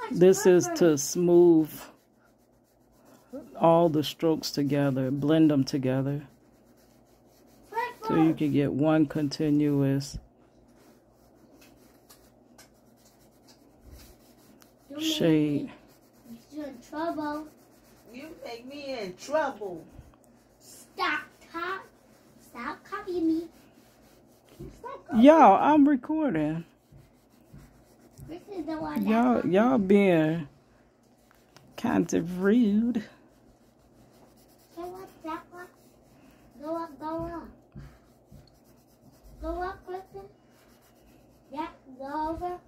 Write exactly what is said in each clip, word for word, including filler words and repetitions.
This is to smooth all the strokes together, blend them together. So you can get one continuous shade. You're in trouble. You make me in trouble. Stop, talk. Stop copying me. Y'all, I'm recording. This is the one. Y'all, y'all being kind of rude. Go up, that one. Go up, go up. Go up, Kristen. Yeah, go over.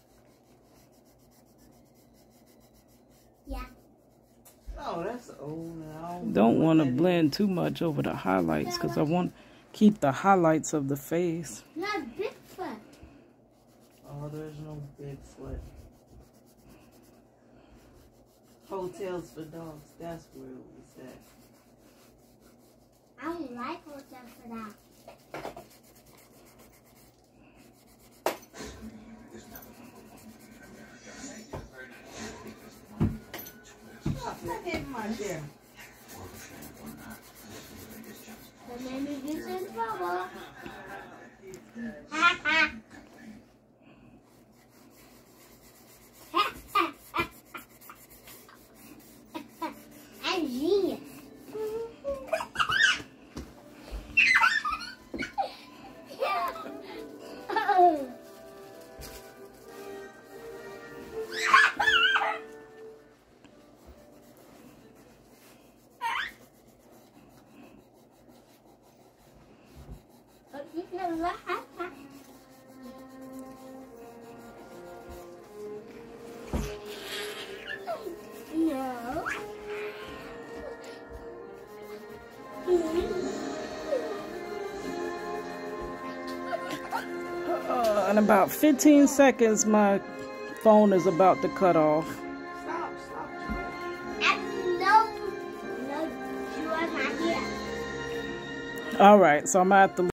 Yeah. Oh, that's old now. Don't want to blend too much over the highlights because I want to keep the highlights of the face. Not Bigfoot. Oh, there's no Bigfoot. Hotels for dogs. That's where it was at. I don't like hotels for that. Stop hitting my chair. The man is in trouble. Ha ha. I'm genius. Oh. No. Uh, in about fifteen seconds, my phone is about to cut off. Stop, stop. No, no, you are not here. All right, so I'm at the